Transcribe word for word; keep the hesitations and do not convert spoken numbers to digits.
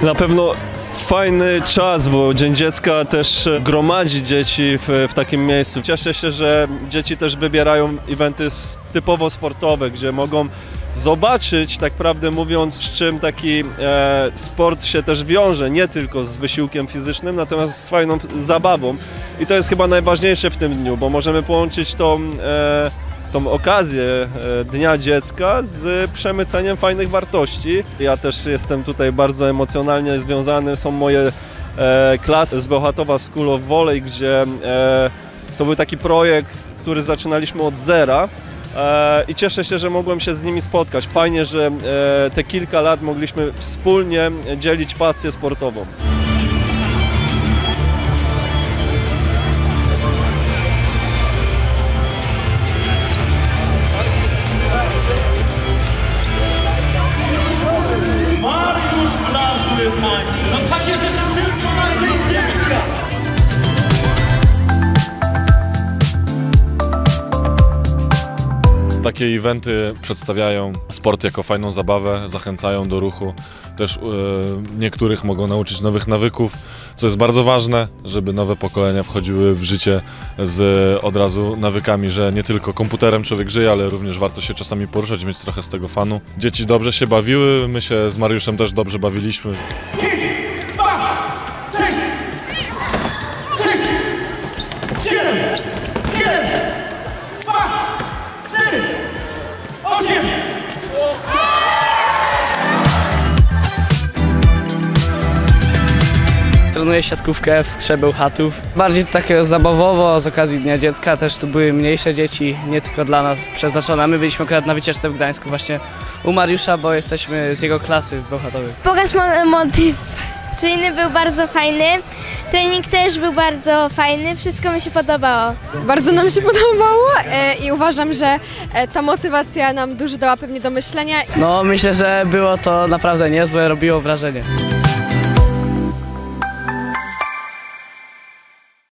Na pewno fajny czas, bo Dzień Dziecka też gromadzi dzieci w, w takim miejscu. Cieszę się, że dzieci też wybierają eventy typowo sportowe, gdzie mogą zobaczyć, tak prawdę mówiąc, z czym taki e, sport się też wiąże, nie tylko z wysiłkiem fizycznym, natomiast z fajną zabawą. I to jest chyba najważniejsze w tym dniu, bo możemy połączyć tą, e, tą okazję e, Dnia Dziecka z przemyceniem fajnych wartości. Ja też jestem tutaj bardzo emocjonalnie związany, są moje e, klasy z Bełchatowa School of Volley, gdzie e, to był taki projekt, który zaczynaliśmy od zera. I cieszę się, że mogłem się z nimi spotkać. Fajnie, że te kilka lat mogliśmy wspólnie dzielić pasję sportową. Mariusz Blasły, no takie rzeczy tylko na Dzień Dziecka! Takie eventy przedstawiają sport jako fajną zabawę, zachęcają do ruchu. Też yy, niektórych mogą nauczyć nowych nawyków, co jest bardzo ważne, żeby nowe pokolenia wchodziły w życie z od razu nawykami, że nie tylko komputerem człowiek żyje, ale również warto się czasami poruszać, mieć trochę z tego fanu. Dzieci dobrze się bawiły, my się z Mariuszem też dobrze bawiliśmy. pięć, dwa, sześć, sześć, siedem, jeden, dwa, cztery, osiem. Trenuję siatkówkę w Skrze Bełchatów. Bardziej to takie zabawowo, z okazji Dnia Dziecka. Też tu były mniejsze dzieci, nie tylko dla nas przeznaczone. My byliśmy akurat na wycieczce w Gdańsku właśnie u Mariusza, bo jesteśmy z jego klasy w Bełchatowie. Pokaz motywacyjny był bardzo fajny, trening też był bardzo fajny, wszystko mi się podobało. Bardzo nam się podobało e, i uważam, że e, ta motywacja nam dużo dała pewnie do myślenia. No myślę, że było to naprawdę niezłe, robiło wrażenie.